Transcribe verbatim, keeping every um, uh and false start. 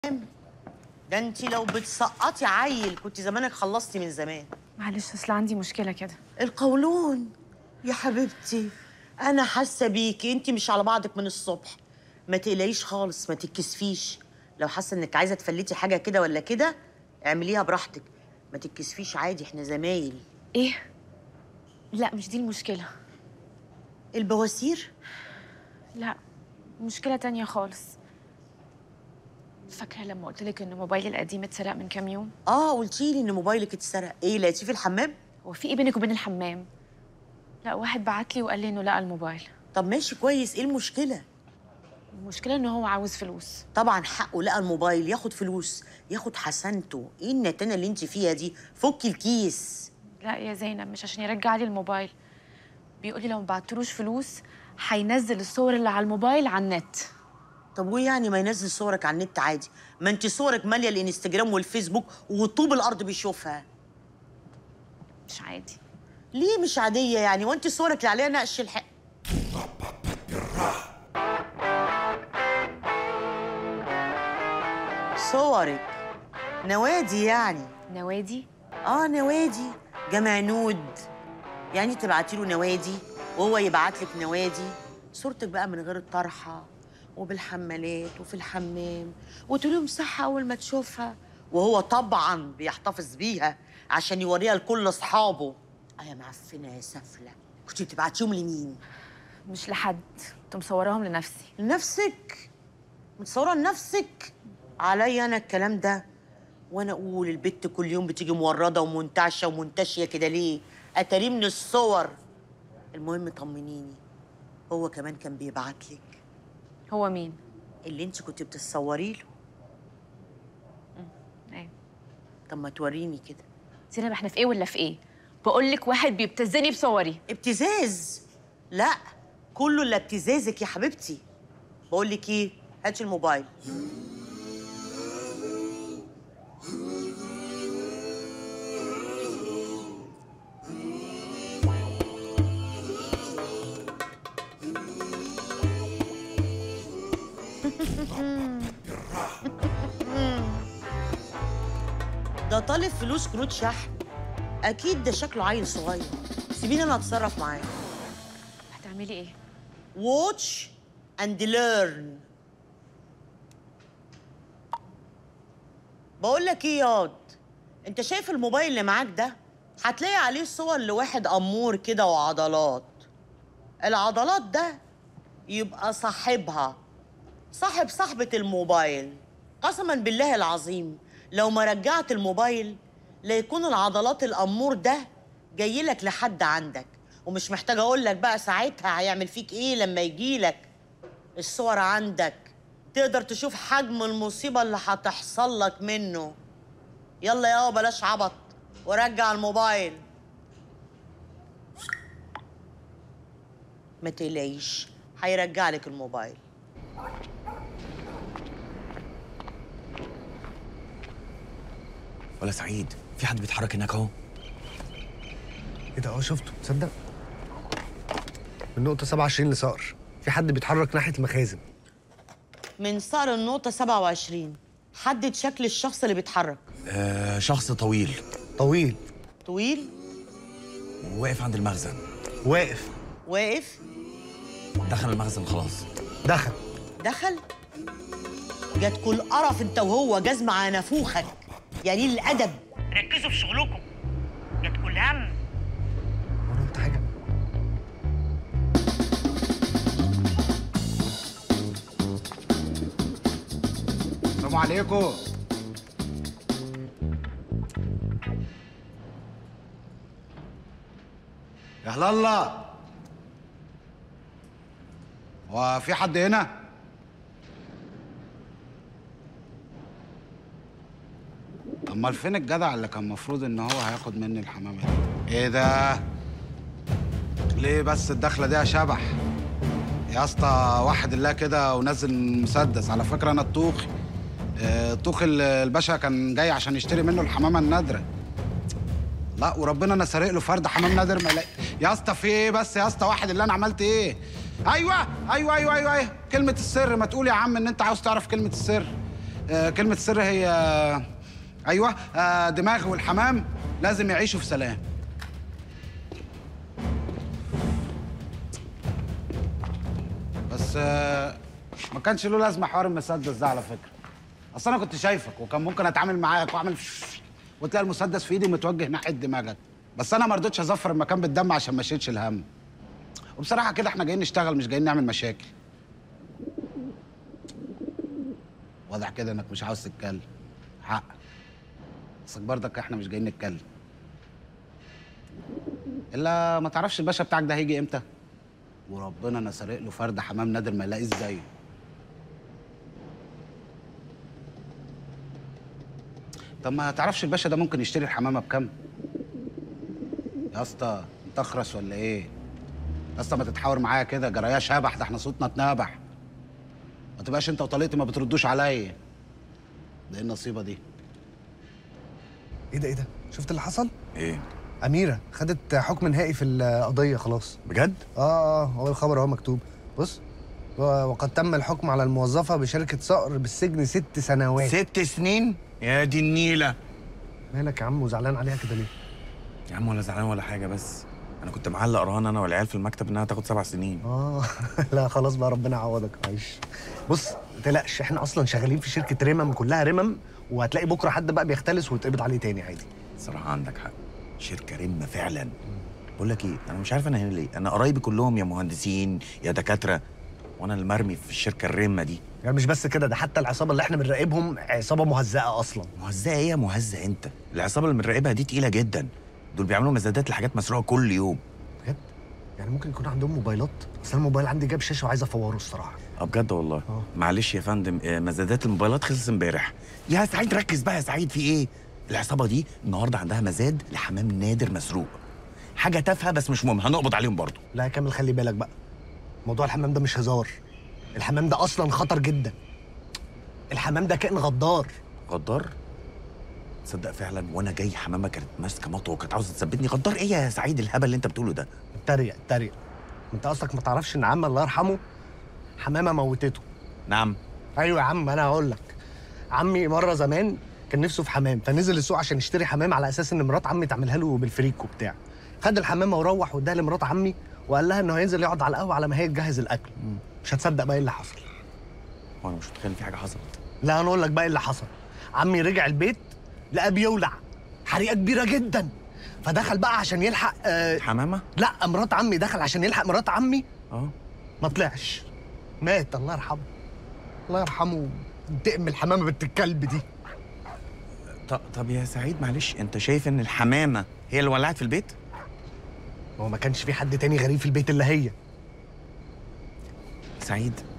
ده انت لو بتسقطي عيل كنت زمانك خلصتي من زمان. معلش اصل عندي مشكله كده. القولون يا حبيبتي، انا حاسه بيكي، انت مش على بعضك من الصبح. ما تقلقيش خالص، ما تتكسفيش. لو حاسه انك عايزه تفلتي حاجه كده ولا كده اعمليها براحتك، ما تتكسفيش عادي، احنا زمايل. ايه؟ لا مش دي المشكله. البواسير؟ لا مشكله تانية خالص. فاكره لما قلت لك ان موبايلي القديم اتسرق من كام يوم؟ اه قلتي لي ان موبايلك اتسرق. ايه لقيتيه في الحمام؟ هو في ايه بينك وبين الحمام؟ لا واحد بعت لي وقال لي انه لقى الموبايل. طب ماشي كويس، ايه المشكله؟ المشكله ان هو عاوز فلوس. طبعا حقه، لقى الموبايل ياخد فلوس، ياخد حسنته. ايه النتانه اللي انت فيها دي؟ فكي الكيس. لا يا زينب مش عشان يرجع لي الموبايل، بيقول لي لو ما بعتلوش فلوس هينزل الصور اللي على الموبايل على النت. طب وايه يعني ما ينزل صورك على النت عادي؟ ما انت صورك ماليه الانستجرام والفيسبوك وطوب الارض بيشوفها. مش عادي. ليه مش عاديه يعني؟ وانت صورك اللي عليها نقش الحق. صورك نوادي يعني؟ نوادي؟ اه نوادي، جمع نود. يعني تبعتي له نوادي وهو يبعت لك نوادي. صورتك بقى من غير الطرحه وبالحمالات وفي الحمام، وتقول له امسحها اول ما تشوفها، وهو طبعا بيحتفظ بيها عشان يوريها لكل اصحابه. اه يا معفنه يا سفله، كنت بتبعتيهم لمين؟ مش لحد، كنت مصوراهم لنفسي. لنفسك؟ متصوره لنفسك؟ عليا انا الكلام ده؟ وانا اقول البت كل يوم بتيجي مورده ومنتعشه ومنتشيه كده ليه؟ اتاريه من الصور. المهم طمنيني، هو كمان كان بيبعت لك؟ هو مين؟ اللي انت كنت بتصوري له. ايوه. طب ما توريني كده. زينب احنا في ايه ولا في ايه؟ بقول لك واحد بيبتزني بصوري. ابتزاز؟ لا كله الا ابتزازك يا حبيبتي. بقول لك ايه، هاتي الموبايل. ده طالب فلوس كروت شحن، اكيد ده شكله عيل صغير. سيبيني انا اتصرف معاه. هتعملي ايه؟ واتش اند ليرن. بقول لك ايه ياض، انت شايف الموبايل اللي معاك ده؟ هتلاقي عليه صور لواحد امور كده وعضلات. العضلات ده يبقى صاحبها، صاحب صاحبة الموبايل. قسما بالله العظيم لو ما رجعت الموبايل لا يكون العضلات الامور ده جاي لك لحد عندك. ومش محتاجه اقول لك بقى ساعتها هيعمل فيك ايه لما يجي لك. الصور عندك تقدر تشوف حجم المصيبه اللي هتحصل لك منه. يلا يا بلاش عبط ورجع الموبايل. ما تقلقيش هيرجع لك الموبايل. ولا سعيد، في حد بيتحرك هناك اهو. ايه ده؟ اه شفته، تصدق؟ من نقطة سبعة وعشرين لصقر، في حد بيتحرك ناحية المخازن. من صقر النقطة سبعة وعشرين، حدد شكل الشخص اللي بيتحرك. آه شخص طويل. طويل؟ طويل؟ واقف عند المخزن. واقف؟ واقف؟ دخل المخزن خلاص. دخل؟ دخل؟ جاتكوا القرف انت وهو جزمة على نافوخك. يا قليل الادب، ركزوا في شغلكم. جاتكوا الهم. وانا قلت حاجة؟ السلام عليكم. يا هلا الله، هو في حد هنا؟ امال فين الجدع اللي كان المفروض ان هو هياخد مني الحمامه دي؟ ايه ده؟ ليه بس الدخله دي يا شبح؟ يا اسطى واحد الله كده ونزل مسدس. على فكره انا الطوخي، آه، طوخ الباشا كان جاي عشان يشتري منه الحمامه النادره. لا وربنا انا سارق له فرد حمام نادر ما يلاقي. يا اسطى في ايه بس يا اسطى؟ واحد اللي انا عملت ايه؟ ايوه ايوه ايوه ايوه ايوه كلمه السر. ما تقول يا عم ان انت عاوز تعرف كلمه السر. آه كلمه السر هي آه ايوه آه دماغ والحمام لازم يعيشوا في سلام. بس آه ما كانش له لازمه حوار المسدس ده على فكره. اصل انا كنت شايفك وكان ممكن اتعامل معاك واعمل وتلاقي المسدس في ايدي متوجه ناحيه دماغك، بس انا ما رضيتش اظفر المكان بالدم عشان ما اشيلش الهم. وبصراحه كده احنا جايين نشتغل مش جايين نعمل مشاكل. واضح كده انك مش عاوز تتكلم. حق. بس برضك احنا مش جايين نتكلم. الا ما تعرفش الباشا بتاعك ده هيجي امتى؟ وربنا انا سارق له فرد حمام نادر ما يلاقيش زيه. طب ما تعرفش الباشا ده ممكن يشتري الحمامه بكام؟ يا اسطى انت اخرس ولا ايه؟ يا اسطى ما تتحاور معايا كده، جرايه شبح، ده احنا صوتنا اتنبح. ما تبقاش انت وطليقتي ما بتردوش عليا. ده ايه النصيبه دي؟ ايه ده ايه ده؟ شفت اللي حصل؟ ايه؟ أميرة خدت حكم نهائي في القضية خلاص. بجد؟ اه اه هو الخبر اهو مكتوب. بص، وقد تم الحكم على الموظفة بشركة صقر بالسجن ست سنوات. ست سنين؟ يا دي النيلة. مالك يا عم وزعلان عليها كده ليه؟ يا عم ولا زعلان ولا حاجة، بس أنا كنت معلق رهان أنا والعيال في المكتب إنها تاخد سبع سنين. اه لا خلاص بقى ربنا يعوضك. معلش بص ما تقلقش، احنا أصلا شغالين في شركة رمم كلها رمم، وهتلاقي بكرة حد بقى بيختلس ويتقبض عليه تاني عادي. الصراحة عندك حق، شركة رمة فعلا. بقول لك إيه، أنا مش عارف أنا هنا ليه، أنا قرايبي كلهم يا مهندسين يا دكاترة، وأنا المرمي في الشركة الرمة دي. يعني مش بس كده، ده حتى العصابة اللي احنا بنراقبهم عصابة مهزأة أصلا. مهزأة إيه يا مهزأ أنت؟ العصابة اللي بنراقبها دي تقيلة جدا، دول بيعملوا مزادات لحاجات مسروقة كل يوم. بجد؟ يعني ممكن يكون عندهم موبايلات؟ أصل الموبايل عندي جاب شاشة وعايز أفوره الصراحة. اه بجد والله؟ اه معلش يا فندم، آه، مزادات الموبايلات خلصت امبارح. يا سعيد ركز بقى يا سعيد، في ايه؟ العصابه دي النهارده عندها مزاد لحمام نادر مسروق. حاجه تافهه بس مش مهم، هنقبض عليهم برضه. لا يا كامل خلي بالك بقى، موضوع الحمام ده مش هزار. الحمام ده أصلا خطر جدا. الحمام ده كائن غدار. غدار؟ تصدق فعلا وانا جاي حمامه كانت ماسكه مطوه وكانت عاوزه تثبتني. غدار ايه يا سعيد الهبل اللي انت بتقوله ده؟ اتريق اتريق. انت اصلك ما تعرفش ان عم الله يرحمه حمامه موتته. نعم. ايوه يا عم انا هقول لك. عمي مره زمان كان نفسه في حمام، فنزل السوق عشان يشتري حمام على اساس ان مرات عمي تعملها له بالفريك وبتاع. خد الحمامه وروح واداها لمرات عمي وقال لها انه هينزل يقعد على القهوه على ما هي تجهز الاكل. مش هتصدق بقى ايه اللي حصل. هو انا مش متخيل في حاجه حصلت. لا انا اقول لك بقى ايه اللي حصل. عمي رجع البيت لقاه بيولع حريقه كبيره جدا، فدخل بقى عشان يلحق آه حمامه؟ لا مرات عمي دخل عشان يلحق مرات عمي. اه ما طلعش، مات الله يرحمه. الله يرحمه. انتقم من الحمامه بنت الكلب دي. طب طب يا سعيد معلش، انت شايف ان الحمامه هي اللي ولعت في البيت؟ هو ما كانش في حد تاني غريب في البيت الا هي. سعيد